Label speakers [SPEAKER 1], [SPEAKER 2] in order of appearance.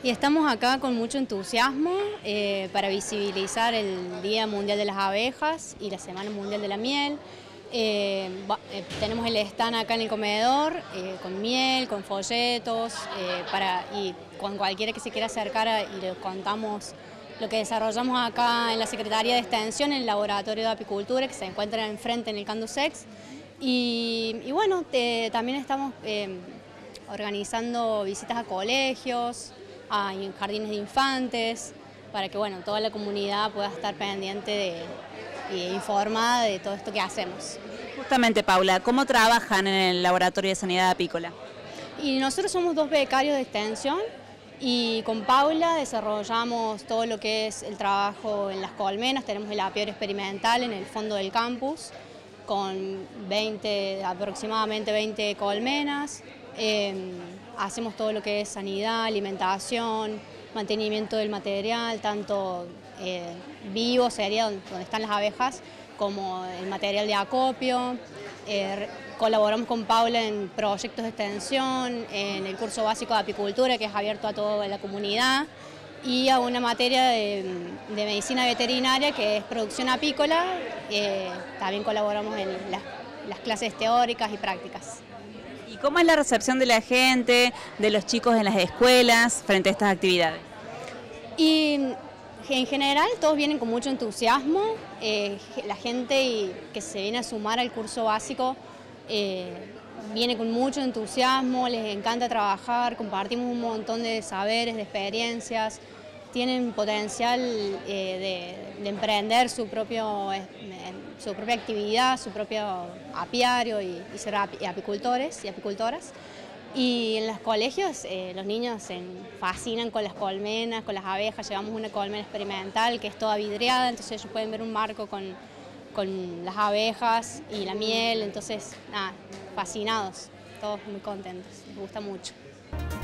[SPEAKER 1] Y estamos acá con mucho entusiasmo para visibilizar el Día Mundial de las Abejas y la Semana Mundial de la Miel. Tenemos el stand acá en el comedor con miel, con folletos, y con cualquiera que se quiera acercar y le contamos lo que desarrollamos acá en la Secretaría de Extensión, en el Laboratorio de Apicultura, que se encuentra enfrente en el Canducex. Y bueno, también estamos organizando visitas a colegios, a jardines de infantes, para que bueno, toda la comunidad pueda estar pendiente e informada de todo esto que hacemos.
[SPEAKER 2] Justamente, Paula, ¿cómo trabajan en el Laboratorio de Sanidad Apícola?
[SPEAKER 1] Y nosotros somos 2 becarios de extensión y con Paula desarrollamos todo lo que es el trabajo en las colmenas. Tenemos el apiario experimental en el fondo del campus con aproximadamente 20 colmenas. Hacemos todo lo que es sanidad, alimentación, mantenimiento del material, tanto vivo, sería donde están las abejas, como el material de acopio. Colaboramos con Paula en proyectos de extensión, en el curso básico de apicultura, que es abierto a toda la comunidad, y a una materia de medicina veterinaria, que es producción apícola. También colaboramos en las clases teóricas y prácticas.
[SPEAKER 2] ¿Y cómo es la recepción de la gente, de los chicos en las escuelas frente a estas actividades?
[SPEAKER 1] Y en general todos vienen con mucho entusiasmo. La gente que se viene a sumar al curso básico viene con mucho entusiasmo, les encanta trabajar, compartimos un montón de saberes, de experiencias, tienen potencial de emprender su propia actividad, su propio apiario y ser apicultores y apicultoras. Y en los colegios los niños se fascinan con las colmenas, con las abejas. Llevamos una colmena experimental que es toda vidriada, entonces ellos pueden ver un marco con las abejas y la miel, entonces nada, fascinados, todos muy contentos, les gusta mucho.